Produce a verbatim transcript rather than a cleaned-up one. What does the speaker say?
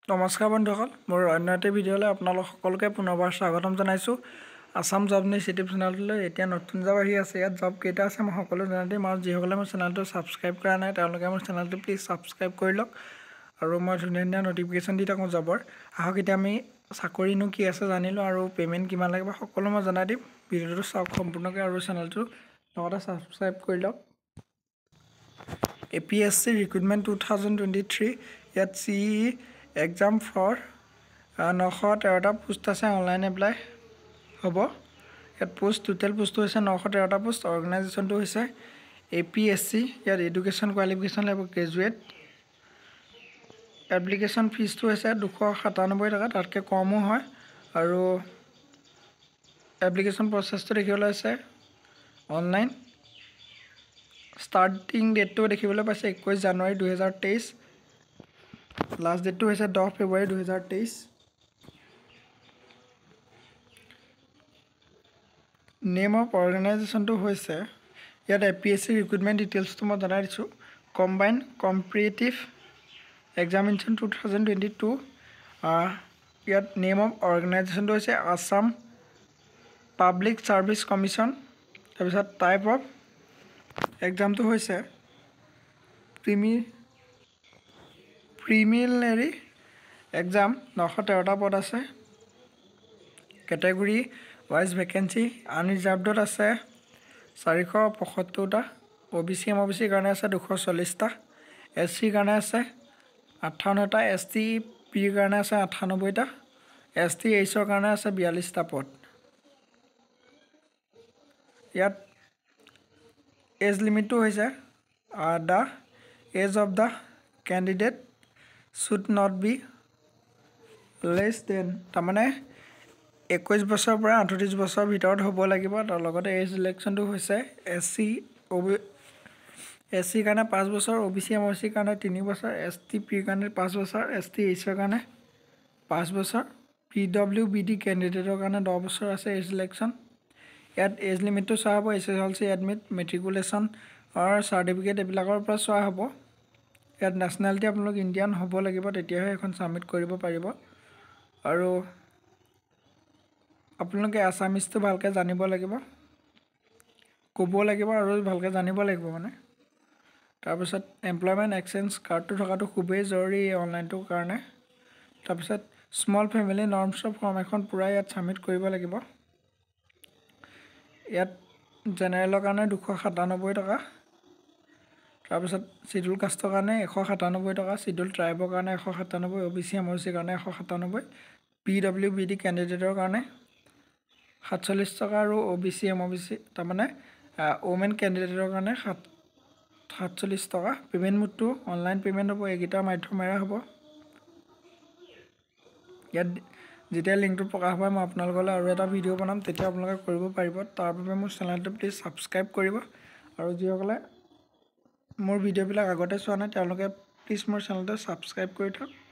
নমস্কাৰ বন্ধুসকল, মোৰ অন্য এটা ভিডিঅ'লৈ আপোনালোক সকলোকে পুনৰবাৰ স্বাগতম জনাইছোঁ। আসাম জব নিউজ ইউটিউব চেনেলটোলৈ এতিয়া নতুন জব আহি আছে। ইয়াত জব কেইটা আছে মই সকলো জনাই দিম, আৰু যিসকলে মোৰ চেনেলটো ছাবস্ক্ৰাইব কৰা নাই তেওঁলোকে মোৰ চেনেলটো প্লিজ ছাবস্ক্ৰাইব কৰি লওক, আৰু মই ধুনীয়া ধুনীয়া নটিফিকেশ্যন দি থাকোঁ জবৰ। আহক এতিয়া আমি চাকৰিনো কি আছে জানিলোঁ, আৰু পে'মেণ্ট কিমান লাগিব সকলো মই জনাই দিম। ভিডিঅ'টো চাওক সম্পূৰ্ণকৈ আৰু চেনেলটো লগতে ছাবস্ক্ৰাইব কৰি লওক। A P S C recruitment two thousand twenty three ইয়াত চি ই এক্সাম ফৰ নশ তেৰটা পোষ্ট আছে। অনলাইন এপ্লাই হ'ব। ইয়াত পোষ্ট টোটেল পোষ্টটো হৈছে নশ তেৰটা পোষ্ট। অৰ্গেনাইজেশ্যনটো হৈছে এ পি এছ চি। ইয়াত এডুকেশ্যন কোৱালিফিকেশ্যন লাগিব গ্ৰেজুৱেট। এপ্লিকেশ্যন ফিজটো হৈছে দুশ সাতানব্বৈ টকা, তাতকৈ কমো হয়। আৰু এপ্লিকেশ্যন প্ৰচেছটো দেখিবলৈ আছে অনলাইন। ষ্টাৰ্টিং ডেটটো দেখিবলৈ পাইছে একৈছ জানুৱাৰী দুহেজাৰ তেইছ। লাষ্ট ডেটটো হৈছে দহ ফেব্ৰুৱাৰী দুহেজাৰ তেইছ। নেম অফ অৰ্গেনাইজেশ্যনটো হৈছে ইয়াত A P S C recruitment ডিটেইলছটো মই জনাই দিছোঁ। Combine competitive examination two thousand twenty two. ইয়াত নেম অফ অৰ্গেনাইজেশ্যনটো হৈছে আসাম পাব্লিক ছাৰ্ভিচ কমিশ্যন। তাৰপিছত টাইপ অফ এক্সামটো হৈছে প্ৰিমি প্ৰিমিনেৰী এক্সাম। নশ তেৰটা পদ আছে। কেটেগৰী ৱাইজ ভেকেঞ্চি আনৰিজাৰ্ভডত আছে চাৰিশ পঁয়সত্তৰটা। O' B C M O' B চিৰ কাৰণে আছে দুশ চল্লিছটা। এছ চিৰ কাৰণে আছে আঠাৱন্নটা। এছ টি পিৰ কাৰণে আছে আঠান্নব্বৈটা। এছ টি এইচৰ কাৰণে আছে বিয়াল্লিছটা পদ। ইয়াত এজ লিমিটটো হৈছে the age of the candidate should not be less than, তাৰমানে একৈছ বছৰৰ পৰা আঠত্ৰিছ বছৰৰ ভিতৰত হ'ব লাগিব। তাৰ লগতে এজ ৰিলেক্সনটো হৈছে S C O' B S চিৰ কাৰণে পাঁচ বছৰ, O' B C M O' চিৰ কাৰণে তিনি বছৰ, এছ টি পিৰ কাৰণে পাঁচ বছৰ, এছ টি এইচৰ কাৰণে পাঁচ বছৰ, পি ডব্লিউ বি ডি কেণ্ডিডেটৰ কাৰণে দহ বছৰ আছে এজ ৰিলেক্সন। ইয়াত এজ লিমিটটো চোৱা হ'ব S S L C admit, মেট্ৰিকুলেশ্যনৰ চাৰ্টিফিকেট এইবিলাকৰ পৰা চোৱা হ'ব। ইয়াত নেশ্যনেলিটি আপোনালোক ইণ্ডিয়ান হ'ব লাগিব, তেতিয়াহে এখন ছাবমিট কৰিব পাৰিব। আৰু আপোনালোকে আছামিজটো ভালকৈ জানিব লাগিব, ক'ব লাগিব আৰু ভালকৈ জানিব লাগিব মানে। তাৰপিছত এমপ্লয়মেণ্ট এক্সচেঞ্জ কাৰ্ডটো থকাটো খুবেই জৰুৰী এই অনলাইনটোৰ কাৰণে। তাৰপিছত স্মল ফেমিলি নৰ্মছৰ ফৰ্ম এখন পূৰাই ইয়াত ছাবমিট কৰিব লাগিব। ইয়াত জেনেৰেলৰ কাৰণে দুশ সাতানব্বৈ টকা। তাৰপিছত চিডুল কাষ্টৰ কাৰণে এশ সাতানব্বৈ টকা, চিডুল ট্ৰাইবৰ কাৰণে এশ সাতানব্বৈ, O' B C M O' চিৰ কাৰণে এশ সাতানব্বৈ, পি ডব্লিউ বি ডি কেণ্ডিডেটৰ কাৰণে সাতচল্লিছ টকা, আৰু O' B C M O' B C তাৰমানে ওমেন কেণ্ডিডেটৰ কাৰণে সাত সাতচল্লিছ টকা। পে'মেণ্ট মোডটো অনলাইন পে'মেণ্ট হ'ব, এইকেইটাৰ মাধ্যমেৰে হ'ব। ইয়াত যেতিয়া লিংকটো প্ৰকাশ পায় মই আপোনালোকলৈ আৰু এটা ভিডিঅ' বনাম, তেতিয়া আপোনালোকে কৰিব পাৰিব। তাৰ বাবে মোৰ চেনেলটো প্লিজ ছাবস্ক্ৰাইব কৰিব, আৰু যিসকলে মোৰ ভিডিঅ'বিলাক আগতে চোৱা নাই তেওঁলোকে প্লিজ মোৰ চেনেলটো ছাবস্ক্ৰাইব কৰি থওক।